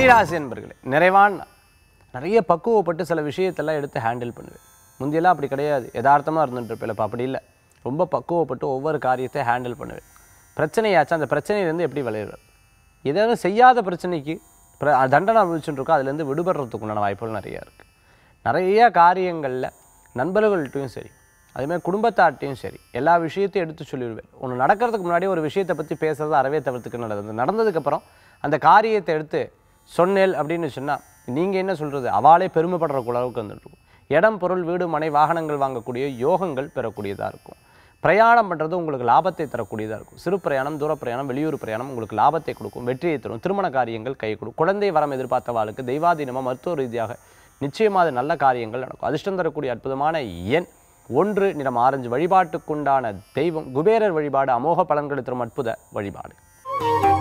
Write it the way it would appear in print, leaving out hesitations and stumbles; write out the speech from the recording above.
கன்னிராசி என்பர்களே, நிறைவான நிறைய பக்குவப்பட்டு சில விஷயத்தெல்லாம் எடுத்து ஹேண்டில் பண்ணுவேன். முந்தியெல்லாம் அப்படி கிடையாது, யதார்த்தமாக இருந்துட்டு இருப்பேன். இப்போ அப்படி இல்லை, ரொம்ப பக்குவப்பட்டு ஒவ்வொரு காரியத்தை ஹேண்டில் பண்ணுவேன். பிரச்சனையாச்சும் அந்த பிரச்சனையிலேருந்து எப்படி விளையிறது, ஏதாவது செய்யாத பிரச்சனைக்கு தண்டனை அனுபவிச்சுட்டு இருக்கோ அதுலேருந்து விடுபடுறதுக்கு உண்டான வாய்ப்புகள் நிறையா இருக்குது. நிறைய காரியங்களில் நண்பர்கள்ட்டையும் சரி, அதேமாதிரி குடும்பத்தார்ட்டையும் சரி, எல்லா விஷயத்தையும் எடுத்து சொல்லிடுவேன். ஒன்று நடக்கிறதுக்கு முன்னாடி ஒரு விஷயத்தை பற்றி பேசுறது அறவே தவிர்த்துக்கு நடந்தது. நடந்ததுக்கப்புறம் அந்த காரியத்தை எடுத்து சொன்னேல் அப்படின்னு சொன்னால் நீங்கள் என்ன சொல்கிறது, அவளே பெருமைப்படுற அளவுக்கு வந்துட்டுருக்கும். இடம், பொருள், வீடு, மனை, வாகனங்கள் வாங்கக்கூடிய யோகங்கள் பெறக்கூடியதாக இருக்கும். பிரயாணம் பண்ணுறது உங்களுக்கு லாபத்தை தரக்கூடியதாக இருக்கும். சிறு பிரயாணம், தூர பிரயாணம், வெளியூர் பிரயாணம் உங்களுக்கு லாபத்தை கொடுக்கும், வெற்றியை தரும். திருமண காரியங்கள் கை கொடுக்கும். குழந்தை வரம் எதிர்பார்த்தவாளுக்கு தெய்வாதீனமாக மருத்துவ ரீதியாக நிச்சயமாக நல்ல காரியங்கள் நடக்கும். அதிர்ஷ்டம் தரக்கூடிய அற்புதமான எண் 1, நிறம் ஆரஞ்சு. வழிபாட்டுக்குண்டான தெய்வம் குபேரர் வழிபாடு. அமோக பலன்களை தரும் அற்புத வழிபாடு.